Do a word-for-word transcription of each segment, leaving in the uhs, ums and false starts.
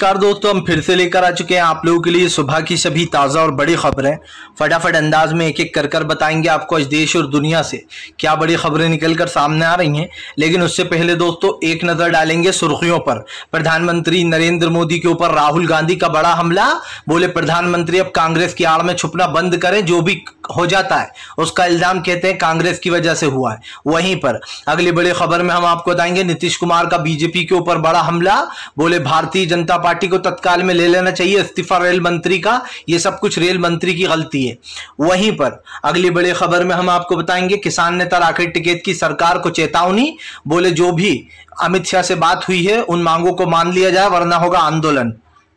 नमस्कार दोस्तों, हम फिर से लेकर आ चुके हैं आप लोगों के लिए सुबह की सभी ताज़ा और बड़ी खबरें। फटाफट अंदाज में एक एक कर कर बताएंगे आपको आज देश और दुनिया से क्या बड़ी खबरें निकल कर सामने आ रही हैं। लेकिन उससे पहले दोस्तों एक नज़र डालेंगे सुर्खियों पर। प्रधानमंत्री नरेंद्र मोदी के ऊपर राहुल गांधी का बड़ा हमला। बोले प्रधानमंत्री अब कांग्रेस की आड़ में छुपना बंद करें, जो भी हो जाता है उसका इल्जाम कहते हैं कांग्रेस की वजह से हुआ है। वहीं पर अगली बड़ी खबर में हम आपको बताएंगे नीतीश कुमार का बीजेपी के ऊपर बड़ा हमला। बोले भारतीय जनता पार्टी को तत्काल में ले लेना चाहिए इस्तीफा रेल मंत्री का, ये सब कुछ रेल मंत्री की गलती है। वहीं पर अगली बड़ी खबर में हम आपको बताएंगे किसान नेता राकेश टिकैत की सरकार को चेतावनी। बोले जो भी अमित शाह से बात हुई है उन मांगों को मान लिया जाए वरना होगा आंदोलन।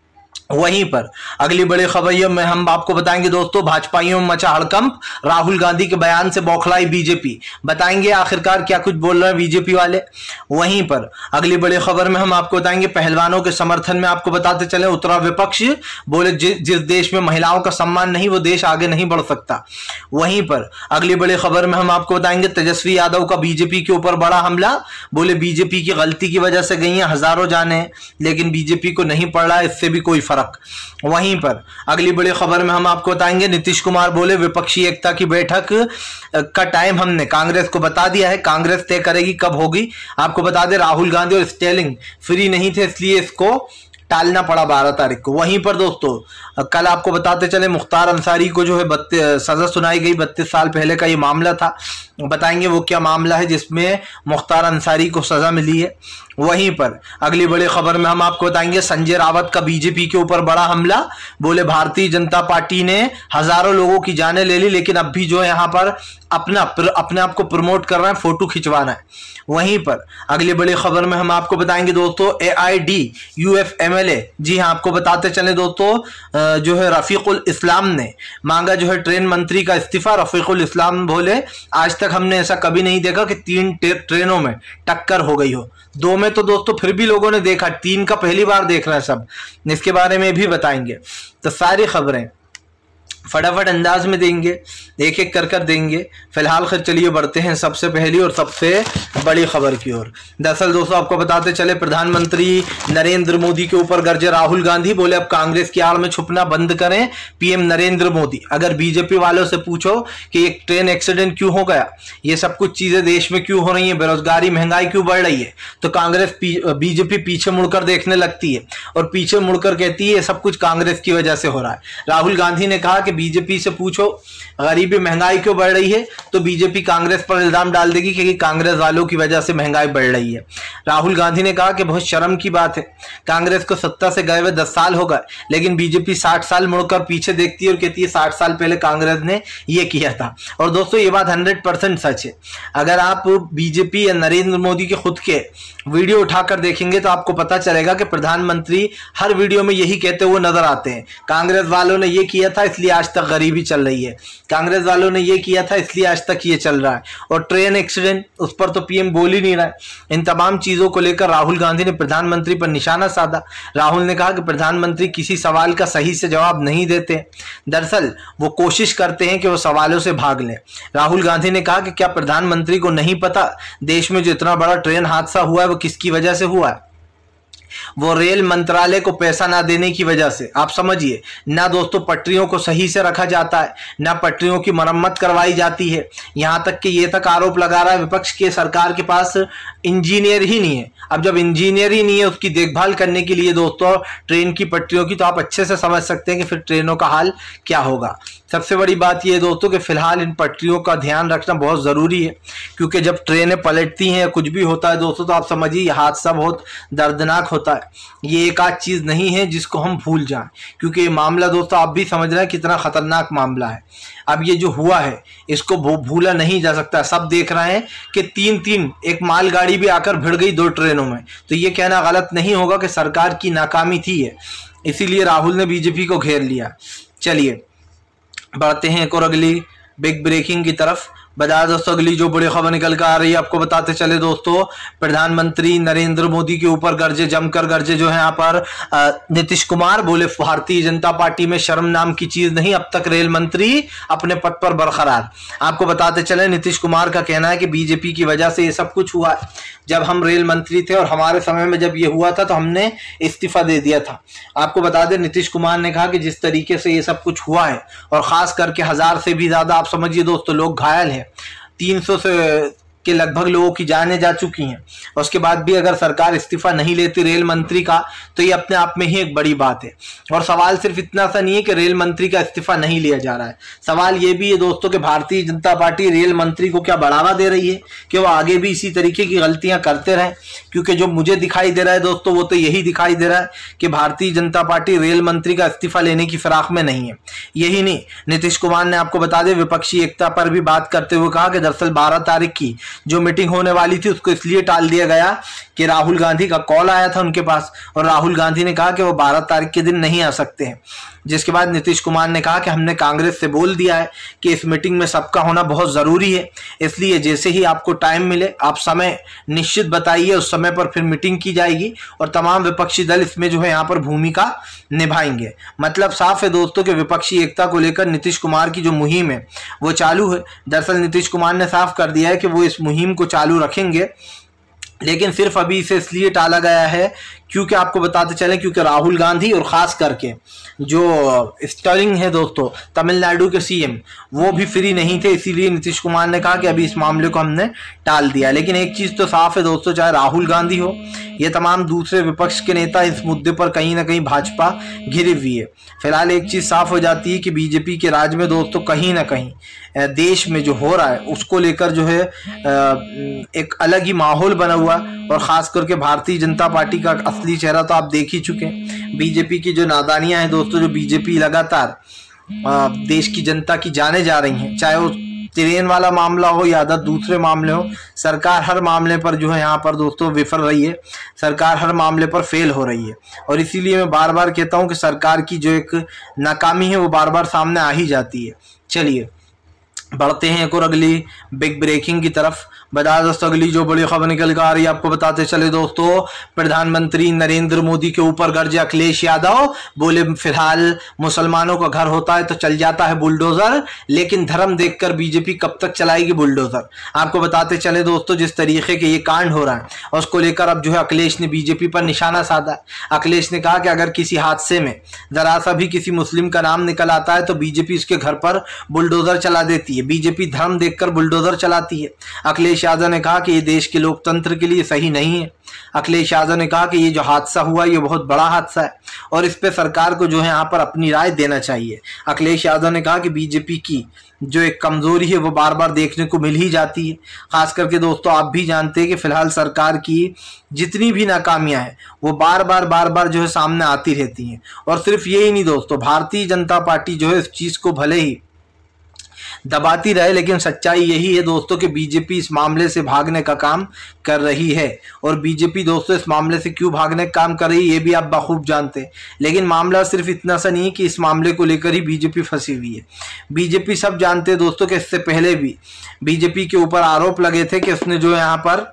वहीं पर अगली बड़ी खबर में हम आपको बताएंगे दोस्तों भाजपाइयों में मचा हड़कंप। राहुल गांधी के बयान से बौखलाई बीजेपी, बताएंगे आखिरकार क्या कुछ बोल रहे हैं बीजेपी वाले। वहीं पर अगली बड़ी खबर में हम आपको बताएंगे पहलवानों के समर्थन में आपको बताते चले उतरा विपक्ष। बोले जि, जिस देश में महिलाओं का सम्मान नहीं वो देश आगे नहीं बढ़ सकता। वहीं पर अगली बड़ी खबर में हम आपको बताएंगे तेजस्वी यादव का बीजेपी के ऊपर बड़ा हमला। बोले बीजेपी की गलती की वजह से गई हैं हजारों जाने, लेकिन बीजेपी को नहीं पड़ रहा है इससे भी कोई फर्क। वहीं पर अगली बड़ी खबर में हम आपको बताएंगे नीतीश कुमार बोले विपक्षी एकता की बैठक का टाइम हमने कांग्रेस को बता दिया है, कांग्रेस तय करेगी कब होगी। आपको बता दें राहुल गांधी और स्टेलिंग फ्री नहीं थे इसलिए इसको टालना पड़ा बारह तारीख को। वहीं पर दोस्तों कल आपको बताते चले मुख्तार अंसारी को जो है बत्तीस सजा सुनाई गई। बत्तीस साल पहले का ये मामला था, बताएंगे वो क्या मामला है जिसमें मुख्तार अंसारी को सजा मिली है। वहीं पर अगली बड़ी खबर में हम आपको बताएंगे संजय रावत का बीजेपी के ऊपर बड़ा हमला। बोले भारतीय जनता पार्टी ने हजारों लोगों की जानें ले ली लेकिन अब भी जो है यहाँ पर अपना अपने आप को प्रमोट कर रहा है, फोटो खिंचवाना है। वहीं पर अगली बड़ी खबर में हम आपको बताएंगे दोस्तों A I D U F M L A, जी हाँ आपको बताते चले दोस्तों जो है रफीकुल इस्लाम ने मांगा जो है ट्रेन मंत्री का इस्तीफा। रफीकुल इस्लाम बोले आज तक हमने ऐसा कभी नहीं देखा कि तीन ट्रेनों में टक्कर हो गई हो। दो में तो दोस्तों फिर भी लोगों ने देखा, तीन का पहली बार देख रहा है सब, इसके बारे में भी बताएंगे। तो सारी खबरें फटाफट अंदाज में देंगे, एक एक कर कर देंगे। फिलहाल खैर चलिए बढ़ते हैं सबसे पहली और सबसे बड़ी खबर की ओर। दरअसल दोस्तों आपको बताते चले प्रधानमंत्री नरेंद्र मोदी के ऊपर गरजे राहुल गांधी। बोले अब कांग्रेस की आड़ में छुपना बंद करें पीएम नरेंद्र मोदी। अगर बीजेपी वालों से पूछो कि एक ट्रेन एक्सीडेंट क्यों हो गया, ये सब कुछ चीजें देश में क्यों हो रही है, बेरोजगारी महंगाई क्यों बढ़ रही है, तो कांग्रेस बीजेपी पीछे मुड़कर देखने लगती है और पीछे मुड़कर कहती है सब कुछ कांग्रेस की वजह से हो रहा है। राहुल गांधी ने कहा कि बीजेपी से पूछो गरीबी महंगाई क्यों बढ़ रही है तो बीजेपी कांग्रेस पर इल्जाम डाल देगी क्योंकि कांग्रेस वालों की वजह से महंगाई बढ़ रही है। राहुल गांधी ने कहा कि बहुत शर्म की बात है, कांग्रेस को सत्ता से गए हुए दस साल हो गए लेकिन बीजेपी साठ साल मुड़कर पीछे देखती है और कहती है साठ साल पहले कांग्रेस ने ये किया था। और दोस्तों ये बात हंड्रेड परसेंट सच है। अगर आप बीजेपी या नरेंद्र मोदी के खुद के वीडियो उठाकर देखेंगे तो आपको पता चलेगा कि प्रधानमंत्री हर वीडियो में यही कहते हुए नजर आते हैं, कांग्रेस वालों ने ये किया था इसलिए आज तक गरीबी चल रही है, कांग्रेस वालों ने ये किया था इसलिए आज तक ये चल रहा है। और ट्रेन एक्सीडेंट उस पर तो पीएम बोल ही नहीं रहा है। इन तमाम चीजों को लेकर राहुल गांधी ने प्रधानमंत्री पर निशाना साधा। राहुल ने कहा कि प्रधानमंत्री किसी सवाल का सही से जवाब नहीं देते, दरअसल वो कोशिश करते हैं कि वो सवालों से भाग लें। राहुल गांधी ने कहा कि क्या प्रधानमंत्री को नहीं पता देश में जो इतना बड़ा ट्रेन हादसा हुआ है वो किसकी वजह से हुआ है? वो रेल मंत्रालय को पैसा ना देने की वजह से। आप समझिए ना दोस्तों पटरियों को सही से रखा जाता है, ना पटरियों की मरम्मत करवाई जाती है। यहां तक कि ये तक आरोप लगा रहा है विपक्ष के सरकार के पास इंजीनियर ही नहीं है। अब जब इंजीनियर ही नहीं है उसकी देखभाल करने के लिए दोस्तों ट्रेन की पटरियों की, तो आप अच्छे से समझ सकते हैं कि फिर ट्रेनों का हाल क्या होगा। सबसे बड़ी बात यह दोस्तों कि फिलहाल इन पटरियों का ध्यान रखना बहुत जरूरी है क्योंकि जब ट्रेनें पलटती हैं या कुछ भी होता है दोस्तों तो आप समझिए यह हादसा बहुत दर्दनाक होता है। ये एक आध चीज नहीं है जिसको हम भूल जाएं क्योंकि ये मामला दोस्तों आप भी समझ रहे हैं कितना खतरनाक मामला है। अब ये जो हुआ है इसको भूला नहीं जा सकता। सब देख रहे हैं कि तीन तीन एक मालगाड़ी भी आकर भिड़ गई दो ट्रेनों में, तो ये कहना गलत नहीं होगा कि सरकार की नाकामी थी है, इसीलिए राहुल ने बीजेपी को घेर लिया। चलिए बढ़ते हैं एक और अगली बिग ब्रेकिंग की तरफ। बता दोस्तों अगली जो बड़ी खबर निकल कर आ रही है आपको बताते चले दोस्तों, प्रधानमंत्री नरेंद्र मोदी के ऊपर गर्जे जमकर गर्जे जो है यहाँ पर नीतीश कुमार बोले भारतीय जनता पार्टी में शर्म नाम की चीज नहीं, अब तक रेल मंत्री अपने पद पर बरकरार। आपको बताते चले नीतीश कुमार का कहना है कि बीजेपी की वजह से ये सब कुछ हुआ है। जब हम रेल मंत्री थे और हमारे समय में जब ये हुआ था तो हमने इस्तीफा दे दिया था। आपको बता दें नीतीश कुमार ने कहा कि जिस तरीके से ये सब कुछ हुआ है और खास करके हजार से भी ज्यादा आप समझिए दोस्तों लोग घायल हैं, तीन सौ से के लगभग लोगों की जानें जा चुकी हैं, और उसके बाद भी अगर सरकार इस्तीफा नहीं लेती रेल मंत्री का तो ये अपने आप में ही एक बड़ी बात है। और सवाल सिर्फ इतना सा नहीं है कि रेल मंत्री का इस्तीफा नहीं लिया जा रहा है, सवाल ये भी है दोस्तों कि भारतीय जनता पार्टी रेल मंत्री को क्या बढ़ावा दे रही है कि वो आगे भी इसी तरीके की गलतियां करते रहें। क्योंकि जो मुझे दिखाई दे रहा है दोस्तों वो तो यही दिखाई दे रहा है कि भारतीय जनता पार्टी रेल मंत्री का इस्तीफा लेने की फिराक में नहीं है। यही नहीं, नीतीश कुमार ने आपको बता दें विपक्षी एकता पर भी बात करते हुए कहा कि दरअसल बारह तारीख की जो मीटिंग होने वाली थी उसको इसलिए टाल दिया गया कि राहुल गांधी का कॉल आया था उनके पास, और राहुल गांधी ने कहा कि वो बारह तारीख के दिन नहीं आ सकते हैं। जिसके बाद नीतीश कुमार ने कहा कि हमने कांग्रेस से बोल दिया है कि इस मीटिंग में सबका होना बहुत जरूरी है, इसलिए जैसे ही आपको टाइम मिले आप समय निश्चित बताइए, उस समय पर फिर मीटिंग की जाएगी और तमाम विपक्षी दल इसमें जो है यहाँ पर भूमिका निभाएंगे। मतलब साफ है दोस्तों कि विपक्षी एकता को लेकर नीतीश कुमार की जो मुहिम है वो चालू है। दरअसल नीतीश कुमार ने साफ कर दिया है कि वो इस मुहिम को चालू रखेंगे, लेकिन सिर्फ अभी इसे इसलिए टाला गया है क्योंकि आपको बताते चलें क्योंकि राहुल गांधी और खास करके जो स्टर्लिंग है दोस्तों तमिलनाडु के सीएम वो भी फ्री नहीं थे, इसीलिए नीतीश कुमार ने कहा कि अभी इस मामले को हमने टाल दिया। लेकिन एक चीज तो साफ है दोस्तों, चाहे राहुल गांधी हो ये तमाम दूसरे विपक्ष के नेता इस मुद्दे पर कहीं ना कहीं भाजपा घिरी हुई है। फिलहाल एक चीज साफ हो जाती है कि बीजेपी के राज में दोस्तों कहीं ना कहीं देश में जो हो रहा है उसको लेकर जो है एक अलग ही माहौल बना हुआ, और खास करके भारतीय जनता पार्टी का असली चेहरा तो आप देख ही चुके हैं। बीजेपी की जो नादानियां हैं दोस्तों, जो बीजेपी लगातार देश की जनता की जाने जा रही हैं, चाहे वो ट्रेन वाला मामला हो या अदर दूसरे मामले हो, सरकार हर मामले पर जो है यहाँ पर दोस्तों विफल रही है, सरकार हर मामले पर फेल हो रही है। और इसीलिए मैं बार बार कहता हूँ कि सरकार की जो एक नाकामी है वो बार बार सामने आ ही जाती है। चलिए बढ़ते हैं एक और अगली बिग ब्रेकिंग की तरफ। बता दोस्तों अगली जो बड़ी खबर निकल कर आ रही है आपको बताते चले दोस्तों, प्रधानमंत्री नरेंद्र मोदी के ऊपर गर्जे अखिलेश यादव, बोले फिलहाल मुसलमानों का घर होता है तो चल जाता है बुलडोजर, लेकिन धर्म देखकर बीजेपी कब तक चलाएगी बुलडोजर। आपको बताते चले दोस्तों जिस तरीके के ये कांड हो रहा है और उसको लेकर अब जो है अखिलेश ने बीजेपी पर निशाना साधा। अखिलेश ने कहा कि अगर किसी हादसे में जरा सा भी किसी मुस्लिम का नाम निकल आता है तो बीजेपी उसके घर पर बुलडोजर चला देती है, बीजेपी धर्म देखकर बुलडोजर चलाती है। अखिलेश यादव ने कहा कि ये देश के लोकतंत्र के लिए सही नहीं है। अखिलेश यादव ने कहा कि ये जो हादसा हुआ ये बहुत बड़ा हादसा है और इस पे सरकार को जो है यहाँ पर अपनी राय देना चाहिए। अखिलेश यादव ने कहा कि बीजेपी की जो एक कमजोरी है वो बार बार देखने को मिल ही जाती है। खास करके दोस्तों आप भी जानते हैं कि फिलहाल सरकार की जितनी भी नाकामियां हैं वो बार बार बार बार जो है सामने आती रहती हैं। और सिर्फ यही नहीं दोस्तों, भारतीय जनता पार्टी जो है इस चीज को भले ही दबाती रहे, लेकिन सच्चाई यही है दोस्तों कि बीजेपी इस मामले से भागने का काम कर रही है। और बीजेपी दोस्तों इस मामले से क्यों भागने का काम कर रही है ये भी आप बखूब जानते हैं। लेकिन मामला सिर्फ इतना सा नहीं है कि इस मामले को लेकर ही बीजेपी फंसी हुई है। बीजेपी सब जानते हैं दोस्तों कि इससे पहले भी बीजेपी के ऊपर आरोप लगे थे कि उसने जो यहाँ पर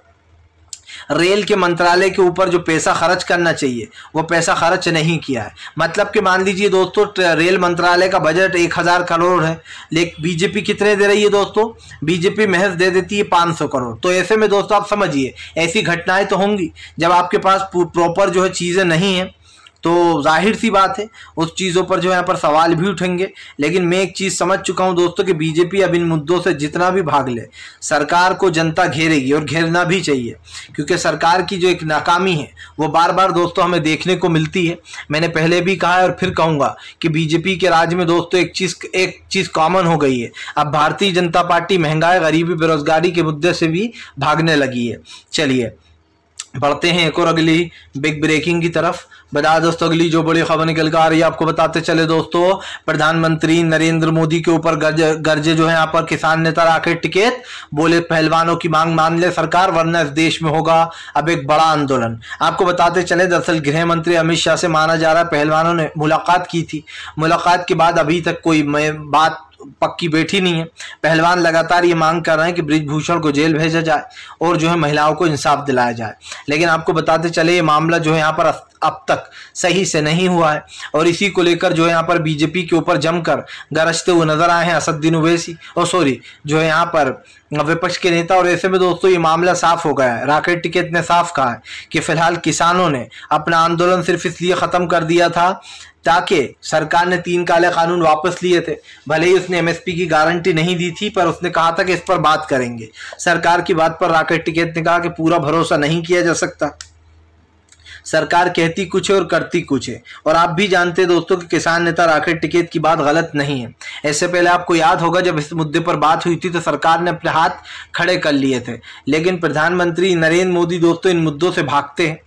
रेल के मंत्रालय के ऊपर जो पैसा खर्च करना चाहिए वो पैसा खर्च नहीं किया है। मतलब कि मान लीजिए दोस्तों रेल मंत्रालय का बजट एक हजार करोड़ है, लेकिन बीजेपी कितने दे रही है दोस्तों, बीजेपी महज दे देती है पाँच सौ करोड़। तो ऐसे में दोस्तों आप समझिए ऐसी घटनाएं तो होंगी जब आपके पास प्रॉपर जो है चीजें नहीं है, तो जाहिर सी बात है उस चीज़ों पर जो यहाँ पर सवाल भी उठेंगे। लेकिन मैं एक चीज़ समझ चुका हूँ दोस्तों कि बीजेपी अब इन मुद्दों से जितना भी भाग ले सरकार को जनता घेरेगी और घेरना भी चाहिए, क्योंकि सरकार की जो एक नाकामी है वो बार बार दोस्तों हमें देखने को मिलती है। मैंने पहले भी कहा है और फिर कहूँगा कि बीजेपी के राज में दोस्तों एक चीज़ एक चीज़ कॉमन हो गई है, अब भारतीय जनता पार्टी महंगाई, गरीबी, बेरोजगारी के मुद्दे से भी भागने लगी है। चलिए बढ़ते हैं एक और अगली बिग ब्रेकिंग की तरफ। बता दोस्तों अगली जो बड़ी खबर निकल कर आ रही है आपको बताते चले दोस्तों, प्रधानमंत्री नरेंद्र मोदी के ऊपर गर्जे गर्जे जो है यहाँ पर किसान नेता राकेश टिकैत, बोले पहलवानों की मांग मान ले सरकार वरना इस देश में होगा अब एक बड़ा आंदोलन। आपको बताते चले दरअसल गृह मंत्री अमित शाह से माना जा रहा है पहलवानों ने मुलाकात की थी, मुलाकात के बाद अभी तक कोई बात पक्की बैठी नहीं है। पहलवान लगातार ये मांग कर रहे हैं कि बृजभूषण को जेल भेजा जाए और जो है महिलाओं को इंसाफ दिलाया जाए। लेकिन आपको बताते चले ये मामला जो है यहाँ पर अब तक सही से नहीं हुआ है और इसी को लेकर जो है यहाँ पर बीजेपी के ऊपर जमकर गरजते हुए नजर आए हैं असदुद्दीन ओवैसी और सॉरी जो है यहाँ पर विपक्ष के नेता। और ऐसे में दोस्तों ये मामला साफ हो गया है। राकेश टिकैत ने साफ कहा है कि फिलहाल किसानों ने अपना आंदोलन सिर्फ इसलिए खत्म कर दिया था ताकि सरकार ने तीन काले कानून वापस लिए थे। भले ही उसने एमएसपी की गारंटी नहीं दी थी पर उसने कहा था कि इस पर बात करेंगे। सरकार की बात पर राकेश टिकैत ने कहा कि पूरा भरोसा नहीं किया जा सकता, सरकार कहती कुछ है और करती कुछ है। और आप भी जानते हैं दोस्तों कि किसान नेता राकेश टिकैत की बात गलत नहीं है। इससे पहले आपको याद होगा जब इस मुद्दे पर बात हुई थी तो सरकार ने अपने हाथ खड़े कर लिए थे, लेकिन प्रधानमंत्री नरेंद्र मोदी दोस्तों इन मुद्दों से भागते हैं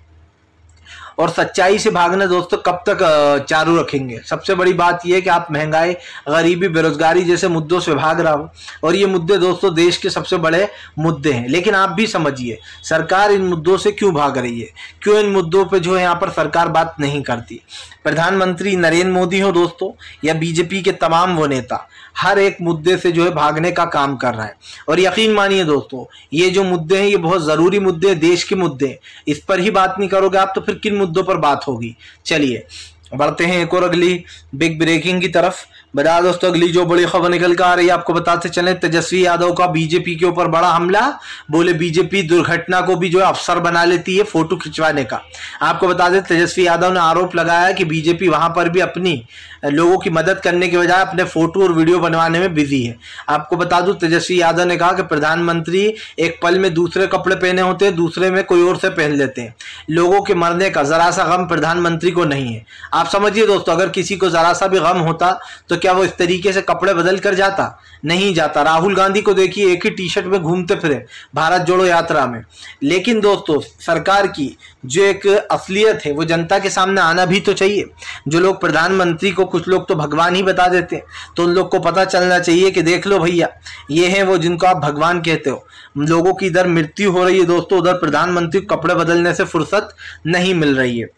और सच्चाई से भागना दोस्तों कब तक चालू रखेंगे। सबसे बड़ी बात यह है कि आप महंगाई, गरीबी, बेरोजगारी जैसे मुद्दों से भाग रहा हो और ये मुद्दे दोस्तों देश के सबसे बड़े मुद्दे हैं। लेकिन आप भी समझिए सरकार इन मुद्दों से क्यों भाग रही है, क्यों इन मुद्दों पे जो है यहाँ पर सरकार बात नहीं करती। प्रधानमंत्री नरेंद्र मोदी हो दोस्तों या बीजेपी के तमाम वो नेता हर एक मुद्दे से जो है भागने का काम कर रहा है। और यकीन मानिए दोस्तों ये जो मुद्दे हैं ये बहुत ज़रूरी मुद्दे हैं, देश के मुद्दे हैं। इस पर ही बात नहीं करोगे आप तो फिर किन मुद्दों पर बात होगी। चलिए बढ़ते हैं एक और अगली बिग ब्रेकिंग की तरफ। बता दोस्तों अगली जो बड़ी खबर निकल कर आ रही है आपको बताते चले, तेजस्वी यादव का बीजेपी के ऊपर बड़ा हमला। बोले बीजेपी दुर्घटना को भी जो है अवसर बना लेती है फोटो खिंचवाने का। आपको बता दें तेजस्वी यादव ने आरोप लगाया कि बीजेपी वहां पर भी अपनी लोगों की मदद करने के बजाय अपने फोटो और वीडियो बनवाने में बिजी है। आपको बता दूं तेजस्वी यादव ने कहा कि प्रधानमंत्री एक पल में दूसरे कपड़े पहने होते हैं, दूसरे में कोई और से पहन लेते हैं। लोगों के मरने का जरा सा गम प्रधानमंत्री को नहीं है। आप समझिए दोस्तों अगर किसी को जरा सा भी गम होता तो क्या वो इस तरीके से कपड़े बदल कर जाता? नहीं जाता। राहुल गांधी को देखिए एक ही टी शर्ट में घूमते फिरे भारत जोड़ो यात्रा में। लेकिन दोस्तों सरकार की जो एक असलियत है वो जनता के सामने आना भी तो चाहिए। जो लोग प्रधानमंत्री को कुछ लोग तो भगवान ही बता देते हैं, तो उन लोग को पता चलना चाहिए कि देख लो भैया ये हैं वो जिनको आप भगवान कहते हो। लोगों की इधर मृत्यु हो रही है दोस्तों, उधर प्रधानमंत्री को कपड़े बदलने से फुर्सत नहीं मिल रही है।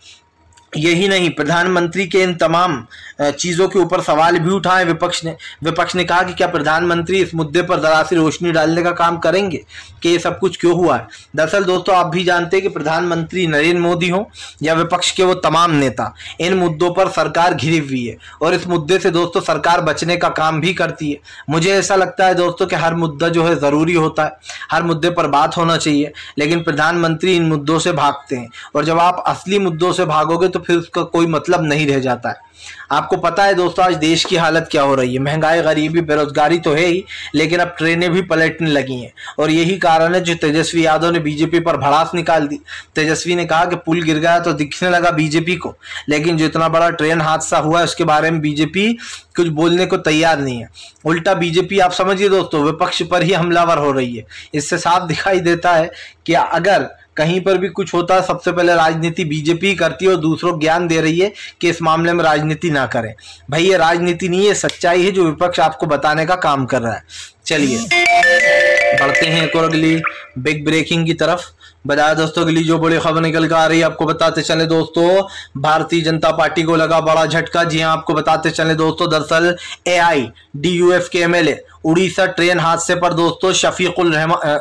यही नहीं प्रधानमंत्री के इन तमाम चीज़ों के ऊपर सवाल भी उठाए विपक्ष ने। विपक्ष ने कहा कि क्या प्रधानमंत्री इस मुद्दे पर जरा सी रोशनी डालने का काम करेंगे कि ये सब कुछ क्यों हुआ है। दरअसल दोस्तों आप भी जानते हैं कि प्रधानमंत्री नरेंद्र मोदी हो या विपक्ष के वो तमाम नेता इन मुद्दों पर सरकार घिरी हुई है और इस मुद्दे से दोस्तों सरकार बचने का काम भी करती है। मुझे ऐसा लगता है दोस्तों कि हर मुद्दा जो है ज़रूरी होता है, हर मुद्दे पर बात होना चाहिए, लेकिन प्रधानमंत्री इन मुद्दों से भागते हैं और जब आप असली मुद्दों से भागोगे तो फिर उसका कोई मतलब नहीं रह जाता है। आपको पता है दोस्तों आज देश की हालत क्या हो रही है। महंगाई, गरीबी, बेरोजगारी तो है ही, लेकिन अब ट्रेनें भी पलटने लगी हैं और यही कारण है जो तेजस्वी यादव ने बीजेपी पर भड़ास निकाल दी। तेजस्वी ने कहा कि पुल गिर गया तो दिखने लगा बीजेपी को, लेकिन जो इतना बड़ा ट्रेन हादसा हुआ है उसके बारे में बीजेपी कुछ बोलने को तैयार नहीं है। उल्टा बीजेपी आप समझिए दोस्तों विपक्ष पर ही हमलावर हो रही है। इससे साफ दिखाई देता है कि अगर कहीं पर भी कुछ होता है सबसे पहले राजनीति बीजेपी करती है और दूसरों को ज्ञान दे रही है कि इस मामले में राजनीति ना करें। भाई ये राजनीति नहीं है, सच्चाई है जो विपक्ष आपको बताने का काम कर रहा है। चलिए बढ़ते हैं एक और अगली बिग ब्रेकिंग की तरफ। बताया दोस्तों अगली जो बड़ी खबर निकल कर आ रही है आपको बताते चले दोस्तों भारतीय जनता पार्टी को लगा बड़ा झटका। जी हाँ आपको बताते चले दोस्तों दरअसल A I D U F के M L A Odisha train हादसे पर दोस्तों शफीकुल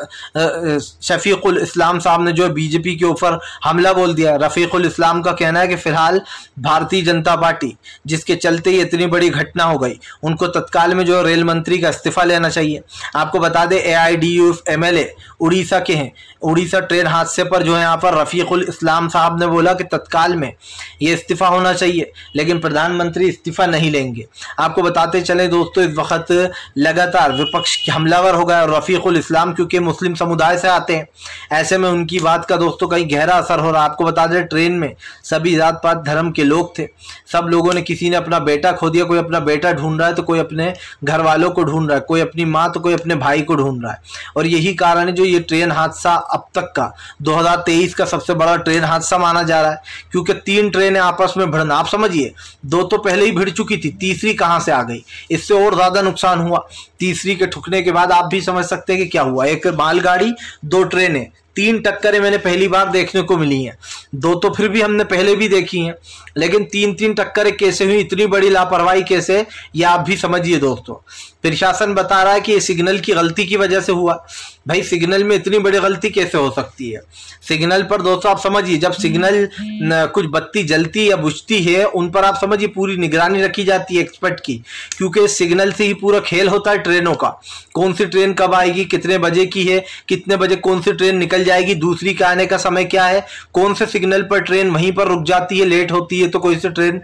रहमान शफीकुल इस्लाम साहब ने जो बीजेपी के ऊपर हमला बोल दिया। रफीकुल इस्लाम का कहना है कि फिलहाल भारतीय जनता पार्टी जिसके चलते ही इतनी बड़ी घटना हो गई उनको तत्काल में जो रेल मंत्री का इस्तीफा लेना चाहिए। आपको बता दें A I D U F M L A Odisha के हैं। उड़ीसा ट्रेन हादसे पर जो है यहाँ पर रफीकुल इस्लाम साहब ने बोला कि तत्काल में ये इस्तीफा होना चाहिए, लेकिन प्रधानमंत्री इस्तीफा नहीं लेंगे। आपको बताते चले दोस्तों इस वक्त लगातार विपक्ष हमलावर हो गया और रफीकुल इस्लाम क्योंकि मुस्लिम समुदाय से आते हैं, ऐसे में उनकी बात का दोस्तों कहीं गहरा असर हो रहा है। आपको बता दें ट्रेन में सभी जात पात धर्म के लोग थे, सब लोगों ने किसी ने अपना बेटा खो दिया, कोई अपना बेटा ढूंढ रहा है तो कोई अपने घर वालों को ढूंढ रहा है, कोई अपनी माँ तो कोई अपने भाई को ढूंढ रहा है। और यही कारण है जो ये ट्रेन हादसा अब तक का दो हज़ार तेईस का सबसे बड़ा ट्रेन हादसा माना जा रहा है, क्योंकि तीन ट्रेनें आपस में भिड़ना, आप समझिए दो तो पहले ही भिड़ चुकी थी, तीसरी कहां से आ गई, इससे और ज्यादा नुकसान हुआ। तीसरी के ठुकने के बाद आप भी समझ सकते हैं कि क्या हुआ। एक मालगाड़ी, दो ट्रेनें, तीन टक्करें मैंने पहली बार देखने को मिली हैं। दो तो फिर भी हमने पहले भी देखी हैं, लेकिन तीन तीन टक्करें कैसे हुई, इतनी बड़ी लापरवाही कैसे, ये आप भी समझिए दोस्तों। प्रशासन बता रहा है कि ये सिग्नल की गलती की वजह से हुआ। भाई सिग्नल में इतनी बड़ी गलती कैसे हो सकती है? सिग्नल पर दोस्तों आप समझिए, जब सिग्नल कुछ बत्ती जलती या बुझती है उन पर आप समझिए पूरी निगरानी रखी जाती है एक्सपर्ट की, क्योंकि सिग्नल से ही पूरा खेल होता है ट्रेनों का। कौन सी ट्रेन कब आएगी, कितने बजे की है, कितने बजे कौन सी ट्रेन निकल जाएगी, दूसरी का आने का समय क्या है, कौन से सिग्नल पर ट्रेन वहीं पर रुक जाती है, लेट होती है तो कोई सी ट्रेन,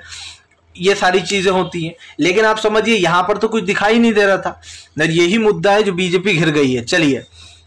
ये सारी चीजें होती हैं। लेकिन आप समझिए यहां पर तो कुछ दिखाई नहीं दे रहा था। यही मुद्दा है जो बीजेपी घिर गई है। चलिए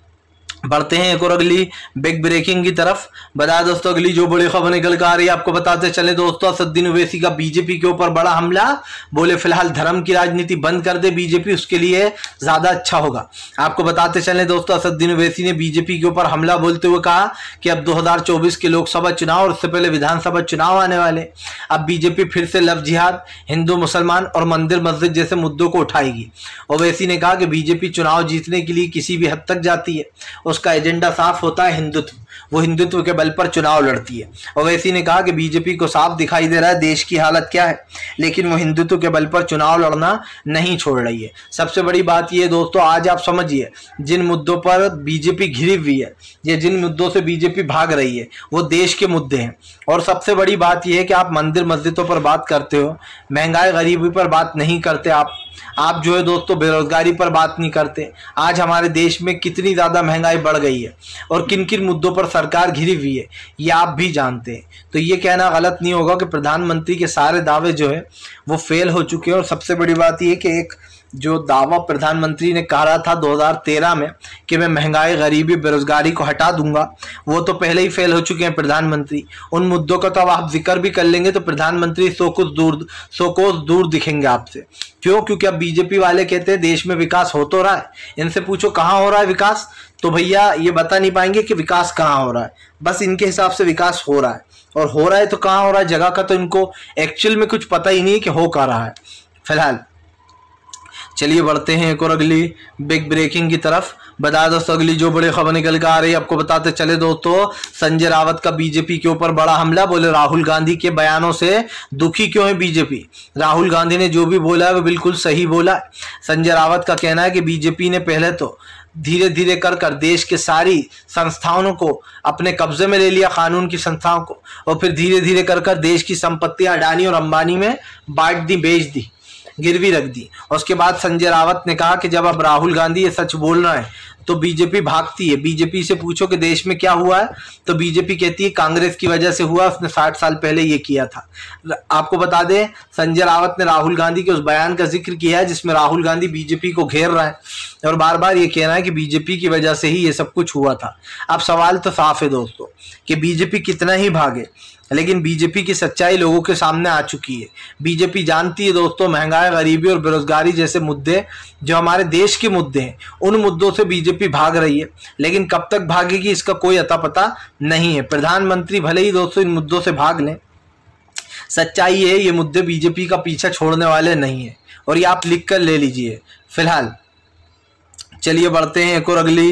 बढ़ते हैं एक और अगली बिग ब्रेकिंग की तरफ। बता दोस्तों अगली जो बड़ी खबर निकल कर आ रही है, आपको बताते चले दोस्तों, असदुद्दीन ओवैसी का बीजेपी के ऊपर बड़ा हमला। बोले फिलहाल धर्म की राजनीति बंद कर दे बीजेपी, उसके लिए ज्यादा अच्छा होगा। आपको बताते चले दोस्तों, असदुद्दीन ओवैसी ने बीजेपी के ऊपर हमला बोलते हुए कहा कि अब दो हजार चौबीस के लोकसभा चुनाव और उससे पहले विधानसभा चुनाव आने वाले, अब बीजेपी फिर से लव जिहाद, हिंदू मुसलमान और मंदिर मस्जिद जैसे मुद्दों को उठाएगी। ओवैसी ने कहा कि बीजेपी चुनाव जीतने के लिए किसी भी हद तक जाती है, उसका एजेंडा साफ होता है हिंदुत्व, वो हिंदुत्व के बल पर चुनाव लड़ती है। ओवैसी ने कहा कि बीजेपी को साफ दिखाई दे रहा है देश की हालत क्या है, लेकिन वो हिंदुत्व के बल पर चुनाव लड़ना नहीं छोड़ रही है। सबसे बड़ी बात ये दोस्तों, आज आप समझिए जिन मुद्दों पर बीजेपी घिरी हुई है, ये जिन मुद्दों से बीजेपी भाग रही है, वो देश के मुद्दे हैं। और सबसे बड़ी बात यह है कि आप मंदिर मस्जिदों पर बात करते हो, महंगाई गरीबी पर बात नहीं करते, आप आप जो है दोस्तों बेरोजगारी पर बात नहीं करते। आज हमारे देश में कितनी ज़्यादा महंगाई बढ़ गई है और किन किन मुद्दों पर सरकार घिरी हुई है, ये आप भी जानते हैं। तो ये कहना गलत नहीं होगा कि प्रधानमंत्री के सारे दावे जो है वो फेल हो चुके हैं। और सबसे बड़ी बात ये कि एक जो दावा प्रधानमंत्री ने कहा था दो हज़ार तेरह में कि मैं महंगाई गरीबी बेरोजगारी को हटा दूंगा, वो तो पहले ही फेल हो चुके हैं प्रधानमंत्री। उन मुद्दों का तो अब आप जिक्र भी कर लेंगे तो प्रधानमंत्री सौ कुछ दूर सौ कोस दूर दिखेंगे आपसे। क्यों? क्योंकि अब बीजेपी वाले कहते हैं देश में विकास हो तो रहा है, इनसे पूछो कहाँ हो रहा है विकास, तो भैया ये बता नहीं पाएंगे कि विकास कहाँ हो रहा है। बस इनके हिसाब से विकास हो रहा है, और हो रहा है तो कहाँ हो रहा है, जगह का तो इनको एक्चुअल में कुछ पता ही नहीं कि हो कहाँ रहा है फिलहाल। चलिए बढ़ते हैं एक और अगली बिग ब्रेकिंग की तरफ। बता दोस्तों अगली जो बड़ी खबर निकल कर आ रही है, आपको बताते चले दोस्तों, संजय रावत का बीजेपी के ऊपर बड़ा हमला। बोले राहुल गांधी के बयानों से दुखी क्यों है बीजेपी, राहुल गांधी ने जो भी बोला है वो बिल्कुल सही बोला है। संजय रावत का कहना है कि बीजेपी ने पहले तो धीरे धीरे कर कर देश के सारी संस्थाओं को अपने कब्जे में ले लिया, कानून की संस्थाओं को, और फिर धीरे धीरे कर कर देश की संपत्तियां अडानी और अंबानी में बांट दी, बेच दी, गिरवी रख दी। और उसके बाद संजय रावत ने कहा कि जब अब राहुल गांधी ये सच बोल रहे हैं तो बीजेपी भागती है। बीजेपी से पूछो कि देश में क्या हुआ है, तो बीजेपी कहती है कांग्रेस की वजह से हुआ, उसने साठ साल पहले ये किया था। आपको बता दें संजय रावत ने राहुल गांधी के उस बयान का जिक्र किया है जिसमें राहुल गांधी बीजेपी को घेर रहा है और बार बार ये कह रहा है कि बीजेपी की वजह से ही ये सब कुछ हुआ था। अब सवाल तो साफ है दोस्तों कि बीजेपी कितना ही भागे, लेकिन बीजेपी की सच्चाई लोगों के सामने आ चुकी है। बीजेपी जानती है दोस्तों महंगाई गरीबी और बेरोजगारी जैसे मुद्दे जो हमारे देश के मुद्दे हैं, उन मुद्दों से बीजेपी भाग रही है, लेकिन कब तक भागेगी इसका कोई अता पता नहीं है। प्रधानमंत्री भले ही दोस्तों इन मुद्दों से भाग लें, सच्चाई है ये मुद्दे बीजेपी का पीछा छोड़ने वाले नहीं है, और ये आप लिख कर ले लीजिए फिलहाल। चलिए बढ़ते हैं एक और अगली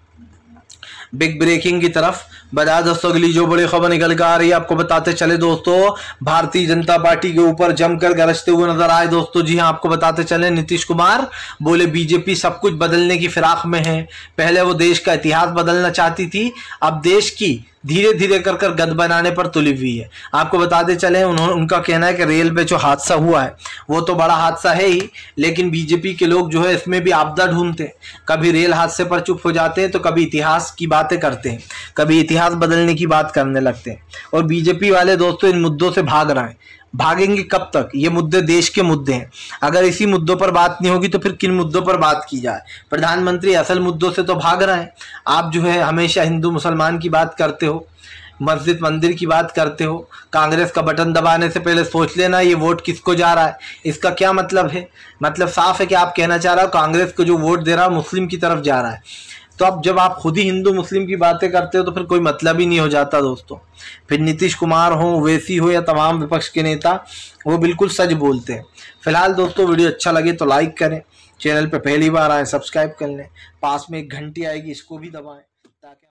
बिग ब्रेकिंग की तरफ। बता दोस्तों अगली जो बड़ी खबर निकल कर आ रही है, आपको बताते चले दोस्तों, भारतीय जनता पार्टी के ऊपर जमकर गरजते हुए नजर आए दोस्तों। जी हां, आपको बताते चले नीतीश कुमार बोले बीजेपी सब कुछ बदलने की फिराक में है। पहले वो देश का इतिहास बदलना चाहती थी, अब देश की धीरे धीरे कर कर गद बनाने पर तुली हुई है। आपको बताते चले उन्होंने उनका कहना है कि रेल पे जो हादसा हुआ है वो तो बड़ा हादसा है ही, लेकिन बीजेपी के लोग जो है इसमें भी आपदा ढूंढते हैं। कभी रेल हादसे पर चुप हो जाते हैं तो कभी इतिहास की बातें करते हैं, कभी इतिहास बदलने की बात करने लगते हैं। और बीजेपी वाले दोस्तों इन मुद्दों से भाग रहे हैं। भागेंगे कब तक? ये मुद्दे देश के मुद्दे हैं। अगर इसी मुद्दों पर बात नहीं होगी तो फिर किन मुद्दों पर बात की जाए? प्रधानमंत्री असल मुद्दों से तो भाग रहे हैं। आप जो है हमेशा हिंदू मुसलमान की बात करते हो, मस्जिद मंदिर की बात करते हो। कांग्रेस का बटन दबाने से पहले सोच लेना ये वोट किसको जा रहा है। इसका क्या मतलब है? मतलब साफ है कि आप कहना चाह रहे हो कांग्रेस को जो वोट दे रहा है मुस्लिम की तरफ जा रहा है। तो अब जब आप खुद ही हिंदू मुस्लिम की बातें करते हो तो फिर कोई मतलब ही नहीं हो जाता दोस्तों। फिर नीतीश कुमार हो, ओवैसी हो या तमाम विपक्ष के नेता, वो बिल्कुल सच बोलते हैं। फिलहाल दोस्तों वीडियो अच्छा लगे तो लाइक करें, चैनल पे पहली बार आए सब्सक्राइब कर लें, पास में एक घंटी आएगी इसको भी दबाएं ताकि